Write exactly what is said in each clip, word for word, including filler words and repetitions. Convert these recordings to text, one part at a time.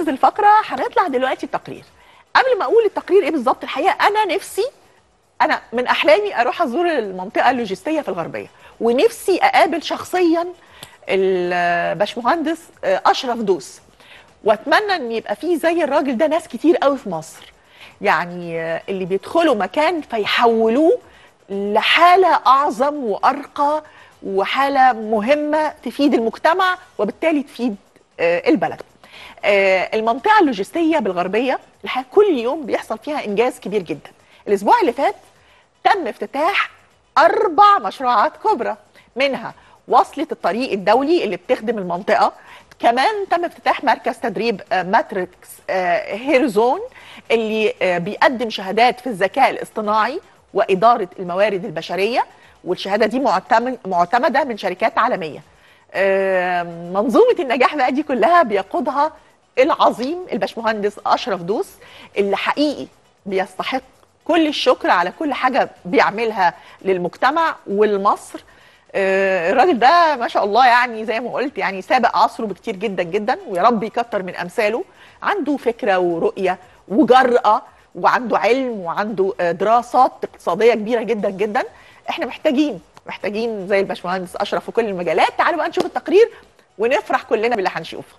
نفذ الفقره هنطلع دلوقتي التقرير. قبل ما اقول التقرير ايه بالظبط، الحقيقه انا نفسي انا من احلامي اروح ازور المنطقه اللوجستيه في الغربيه، ونفسي اقابل شخصيا الباشمهندس اشرف دوس، واتمنى ان يبقى فيه زي الراجل ده ناس كتير قوي في مصر، يعني اللي بيدخلوا مكان فيحولوه لحاله اعظم وارقى وحاله مهمه تفيد المجتمع وبالتالي تفيد البلد. المنطقه اللوجستيه بالغربيه الحقيقه كل يوم بيحصل فيها انجاز كبير جدا. الاسبوع اللي فات تم افتتاح اربع مشروعات كبرى، منها وصلة الطريق الدولي اللي بتخدم المنطقة، كمان تم افتتاح مركز تدريب ماتريكس هيرزون اللي بيقدم شهادات في الذكاء الاصطناعي وإدارة الموارد البشرية، والشهادة دي معتمدة من شركات عالمية. منظومة النجاح بقى دي كلها بيقودها العظيم الباشمهندس أشرف دوس، اللي حقيقي بيستحق كل الشكر على كل حاجة بيعملها للمجتمع ولمصر. الراجل ده ما شاء الله يعني زي ما قلت يعني سابق عصره بكتير جدا جدا، ويا رب يكتر من امثاله. عنده فكره ورؤيه وجرأه وعنده علم وعنده دراسات اقتصاديه كبيره جدا جدا. احنا محتاجين محتاجين زي الباشمهندس اشرف في كل المجالات. تعالوا بقى نشوف التقرير ونفرح كلنا باللي هنشوفه.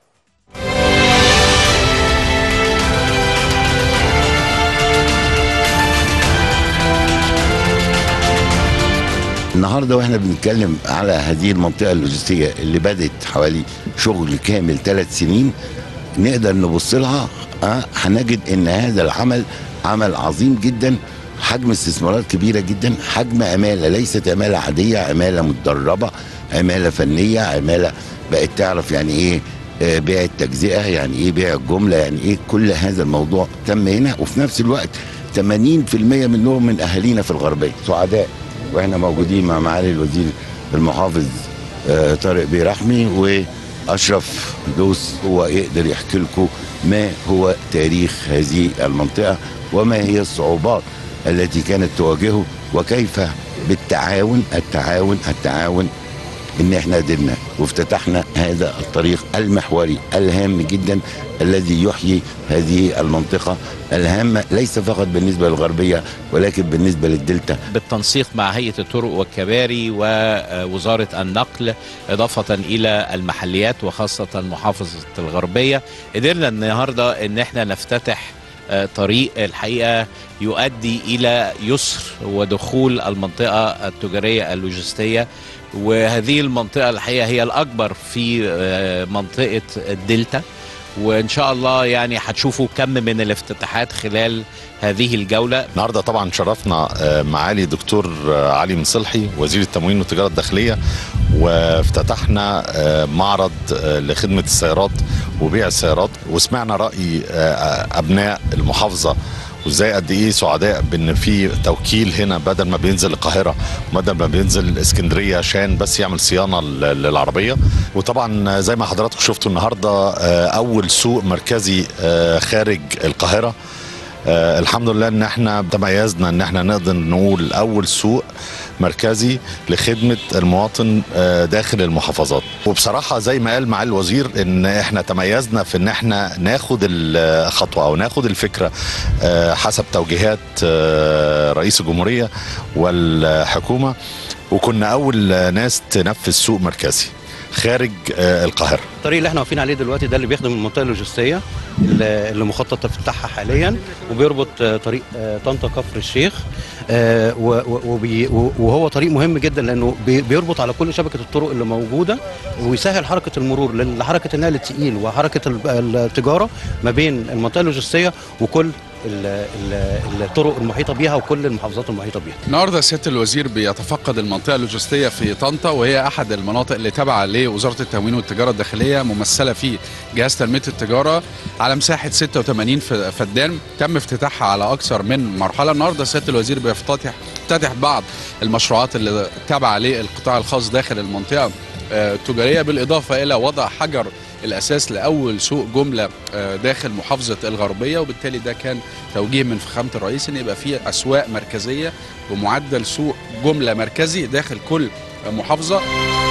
النهارده واحنا بنتكلم على هذه المنطقه اللوجستيه اللي بدات حوالي شغل كامل ثلاث سنين، نقدر نبص لها أه هنجد ان هذا العمل عمل عظيم جدا، حجم استثمارات كبيره جدا، حجم عماله ليست عماله عاديه، عماله متدربه، عماله فنيه، عماله بقت تعرف يعني ايه بيع التجزئه، يعني ايه بيع الجمله، يعني ايه كل هذا الموضوع تم هنا. وفي نفس الوقت ثمانين بالمئة منهم من اهالينا في الغربيه سعداء، واحنا موجودين مع معالي الوزير المحافظ طارق بيه رحمي واشرف دوس، هو يقدر يحكي لكم ما هو تاريخ هذه المنطقه وما هي الصعوبات التي كانت تواجهه، وكيف بالتعاون التعاون التعاون ان احنا قدرنا وافتتحنا هذا الطريق المحوري الهام جدا الذي يحيي هذه المنطقة الهامة ليس فقط بالنسبة للغربية ولكن بالنسبة للدلتا، بالتنسيق مع هيئة الطرق والكباري ووزارة النقل إضافة إلى المحليات وخاصة محافظة الغربية. قدرنا النهاردة ان احنا نفتتح طريق الحقيقة يؤدي إلى يسر ودخول المنطقة التجارية اللوجستية، وهذه المنطقة الحقيقة هي الأكبر في منطقة الدلتا، وإن شاء الله يعني هتشوفوا كم من الافتتاحات خلال هذه الجولة. النهارده طبعا شرفنا معالي دكتور علي مصلحي وزير التموين والتجارة الداخلية، وافتتحنا معرض لخدمة السيارات وبيع السيارات، وسمعنا رأي أبناء المحافظة وازاي قد ايه سعداء بان في توكيل هنا بدل ما بينزل القاهره وبدل ما بينزل الاسكندريه عشان بس يعمل صيانه للعربيه. وطبعا زي ما حضراتكم شفتوا النهارده اول سوق مركزي خارج القاهره. آه الحمد لله ان احنا تميزنا ان احنا نقدر نقول اول سوق مركزي لخدمة المواطن آه داخل المحافظات. وبصراحة زي ما قال معالي الوزير ان احنا تميزنا في ان احنا ناخد الخطوة او ناخد الفكرة آه حسب توجيهات آه رئيس الجمهورية والحكومة، وكنا اول ناس تنفذ سوق مركزي خارج القاهرة. الطريق اللي احنا واقفين عليه دلوقتي ده اللي بيخدم المنطقة اللوجستية اللي مخطط افتتاحها حاليا، وبيربط طريق طنطا كفر الشيخ، وهو طريق مهم جدا لانه بيربط على كل شبكة الطرق اللي موجودة، ويسهل حركة المرور لحركة النقل الثقيل وحركة التجارة ما بين المنطقة اللوجستية وكل الطرق المحيطه بيها وكل المحافظات المحيطه بيها. النهارده سياده الوزير بيتفقد المنطقه اللوجستيه في طنطا، وهي احد المناطق اللي تابعه لوزاره التموين والتجاره الداخليه، ممثله في جهاز تنميه التجاره على مساحه ستة وثمانين فدان، تم افتتاحها على اكثر من مرحله. النهارده سياده الوزير بيفتتح يفتتح بعض المشروعات اللي تابعه للقطاع الخاص داخل المنطقه التجاريه، بالاضافه الى وضع حجر الاساس لاول سوق جمله داخل محافظه الغربيه، وبالتالي ده كان توجيه من فخامه الرئيس ان يبقى فيه اسواق مركزيه بمعدل سوق جمله مركزي داخل كل محافظه.